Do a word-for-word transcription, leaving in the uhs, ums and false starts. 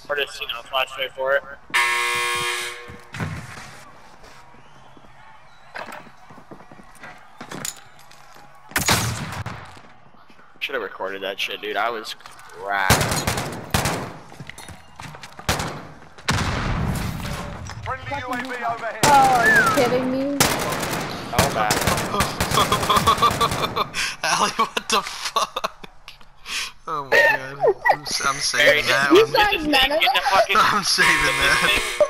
Or just, you know, flash straight for it. Should have recorded that shit, dude. I was cracked. Oh, are you kidding me? Oh, bad. Allie, what the fuck? Oh my god. I'm, I'm saving that You one. got none of that? I'm saving that.